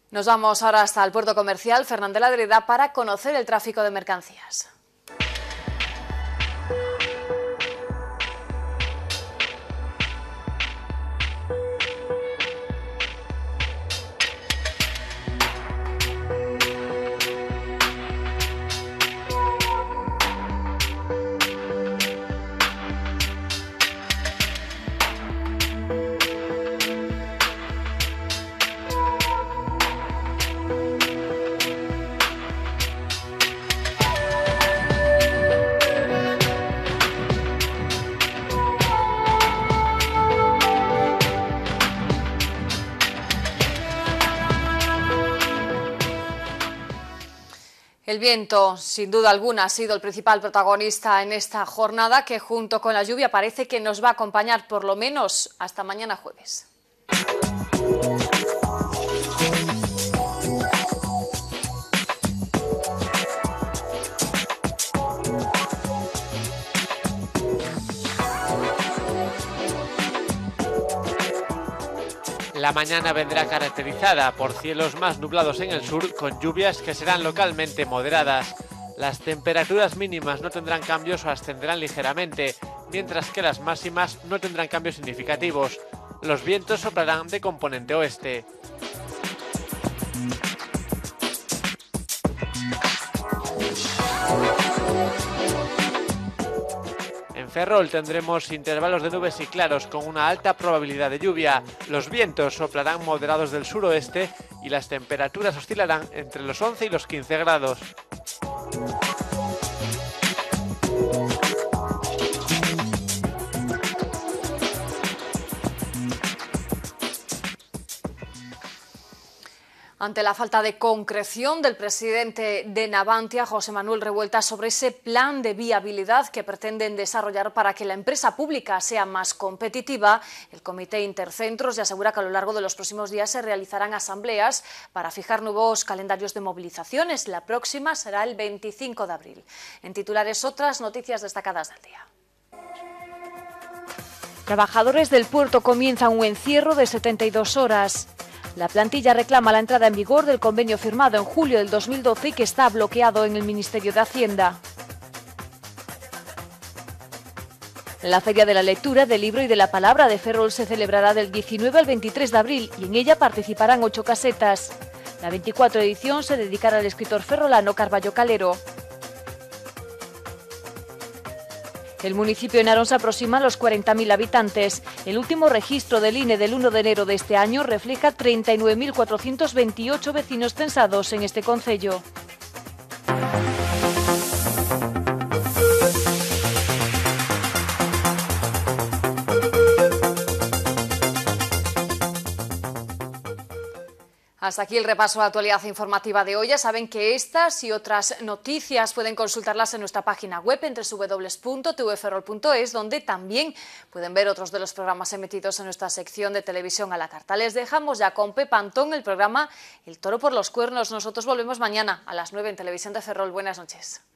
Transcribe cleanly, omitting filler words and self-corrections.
Nos vamos ahora hasta el puerto comercial Fernán de la Dreda para conocer el tráfico de mercancías. El viento, sin duda alguna, ha sido el principal protagonista en esta jornada que junto con la lluvia parece que nos va a acompañar por lo menos hasta mañana jueves. La mañana vendrá caracterizada por cielos más nublados en el sur, con lluvias que serán localmente moderadas. Las temperaturas mínimas no tendrán cambios o ascenderán ligeramente, mientras que las máximas no tendrán cambios significativos. Los vientos soplarán de componente oeste. En Ferrol tendremos intervalos de nubes y claros con una alta probabilidad de lluvia. Los vientos soplarán moderados del suroeste y las temperaturas oscilarán entre los 11 y los 15 grados. Ante la falta de concreción del presidente de Navantia, José Manuel Revuelta, sobre ese plan de viabilidad que pretenden desarrollar para que la empresa pública sea más competitiva, el Comité Intercentros ya asegura que a lo largo de los próximos días se realizarán asambleas para fijar nuevos calendarios de movilizaciones. La próxima será el 25 de abril. En titulares, otras noticias destacadas del día. Trabajadores del puerto comienzan un encierro de 72 horas. La plantilla reclama la entrada en vigor del convenio firmado en julio del 2012 y que está bloqueado en el Ministerio de Hacienda. La Feria de la Lectura, del Libro y de la Palabra de Ferrol se celebrará del 19 al 23 de abril y en ella participarán 8 casetas. La 24 edición se dedicará al escritor ferrolano Carballo Calero. El municipio de Narón se aproxima a los 40.000 habitantes. El último registro del INE del 1 de enero de este año refleja 39.428 vecinos censados en este concello. Hasta aquí el repaso de la actualidad informativa de hoy. Ya saben que estas y otras noticias pueden consultarlas en nuestra página web en www.tvferrol.es, donde también pueden ver otros de los programas emitidos en nuestra sección de televisión a la carta. Les dejamos ya con Pepa Antón el programa El Toro por los Cuernos. Nosotros volvemos mañana a las 9 en Televisión de Ferrol. Buenas noches.